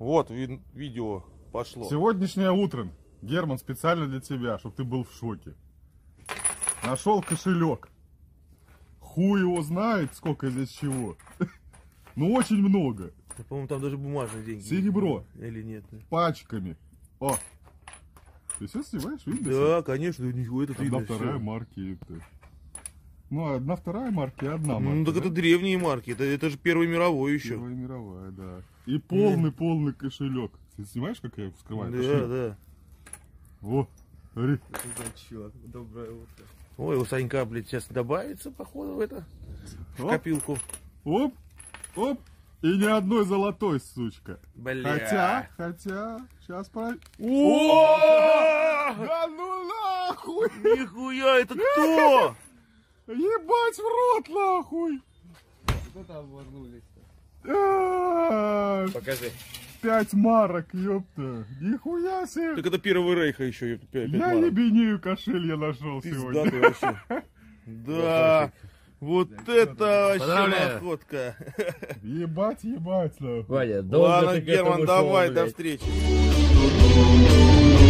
Вот видео пошло. Сегодняшнее утро, Герман, специально для тебя, чтобы ты был в шоке. Нашел кошелек. Хуй его знает, сколько здесь чего. Ну, очень много. По-моему, там даже бумажные деньги. Серебро. Или нет? Пачками. О! Ты все снимаешь, видно? Да, конечно, ничего, это видно. Одна вторая марки. Это. Ну, одна вторая марки и одна марка. Ну, так да? это древние марки, это же Первая мировая еще. Первая мировая, да. И полный кошелек. Ты снимаешь, как я его вскрываю? Да, кошелек? да. Во, смотри. Доброе утро. Ой, у Санька, блядь, сейчас добавится, походу, в это, в копилку. Оп, оп. И ни одной золотой, сучка. Бля. Хотя, сейчас про... О! Да ну нахуй! Нихуя, это кто? Ебать в рот нахуй! Кто там обморнулись-то? Покажи. 5 марок, ёпта. Нихуя себе. Так это Первый Рейха еще. Я ебенею кошель я нашел сегодня. Пизда ты вообще. Да. Вот это вообще находка. Ебать, нахуй. Ваня, Ладно, Герман, давай, до встречи.